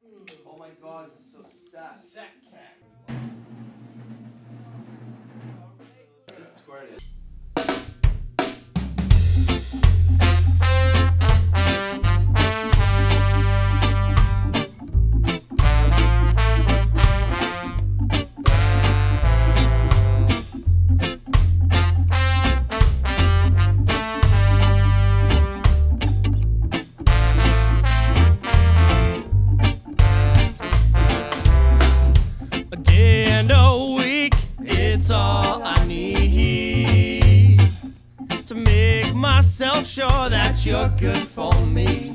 Oh my god, it's so sad. Sack cat. Just squared it. A day and a week, it's all I need to make myself sure that you're good for me.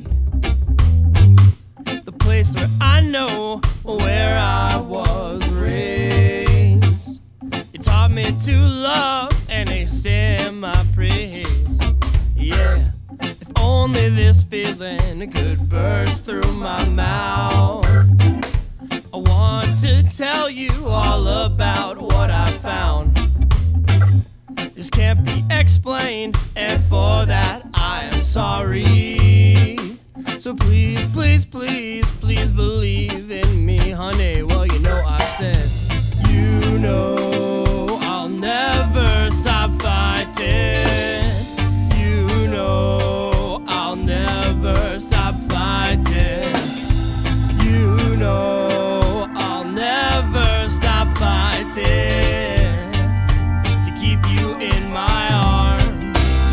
The place where I know where I was raised. You taught me to love and extend my praise. Yeah, if only this feeling could burst through my mouth. I want to tell you all about what I found. This can't be explained, and for that I am sorry. So please, please, please, please believe in me, honey. Well, you know I said, you know I'll never stop fighting. You know I'll never stop fighting. You know never stop fighting to keep you in my arms.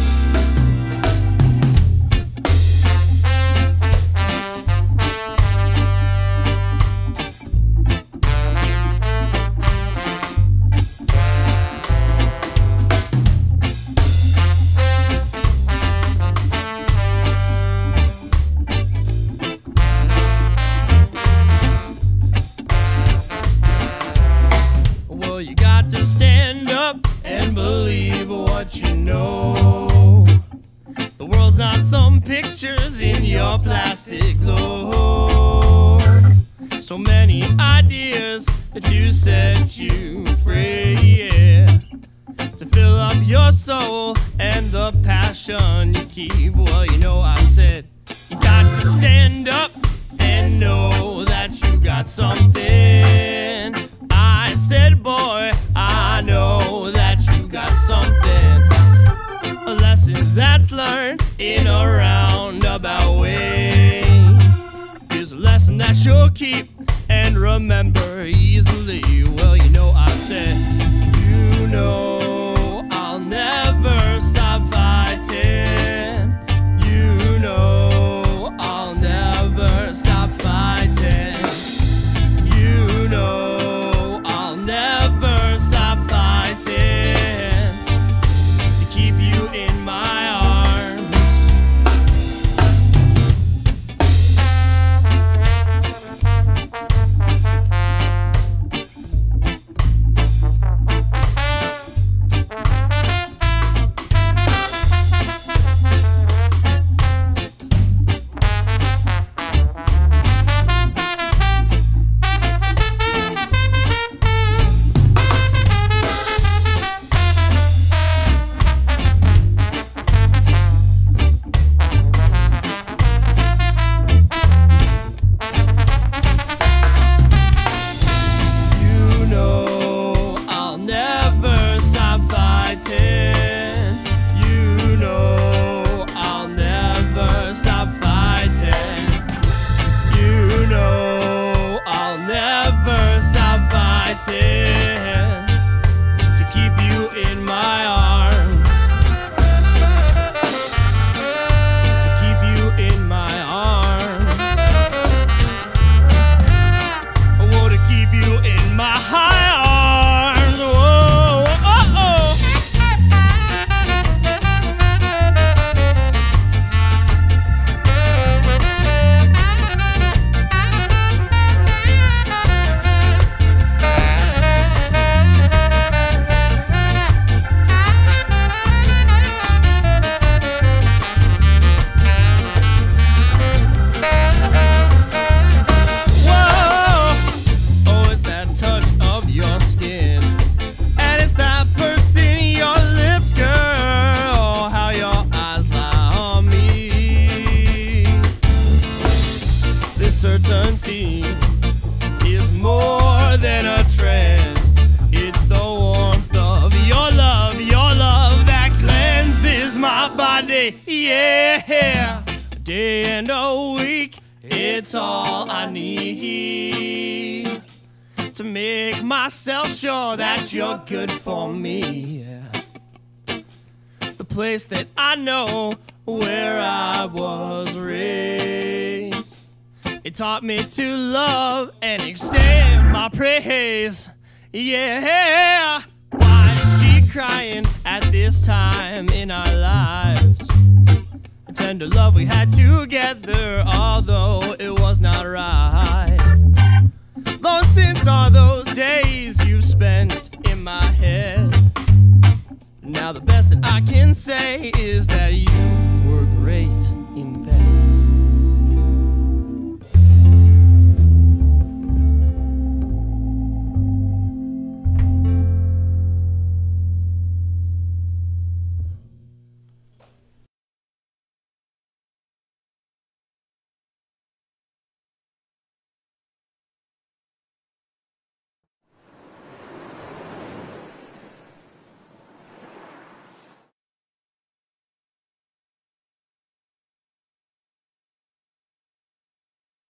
Well, you got to stand up and believe what you know. The world's not some pictures in your plastic globe. So many ideas to set you free, yeah. To fill up your soul and the passion you keep. Well, you know I said, you got to stand up and know that you got something. I said, boy, I know that you got something. A lesson that's learned in a roundabout way is a lesson that you'll keep and remember easily. Well, you know I said, you know I'll never stop fighting. You know I'll never stop fighting. You know I'll never stop fighting to keep you in my arms. To keep you in my arms. To keep you in my arms. Oh, to keep you in my high arms. Whoa, oh, oh. certainty is more than a trend. It's the warmth of your love that cleanses my body. Yeah, a day and a week, it's all I need to make myself sure that you're good for me. Yeah. The place that I know where I was raised, it taught me to love and extend my praise. Yeah, why is she crying at this time in our lives? A tender love we had together, although it was not right. Long since are those days you spent in my head. Now the best that I can say is that you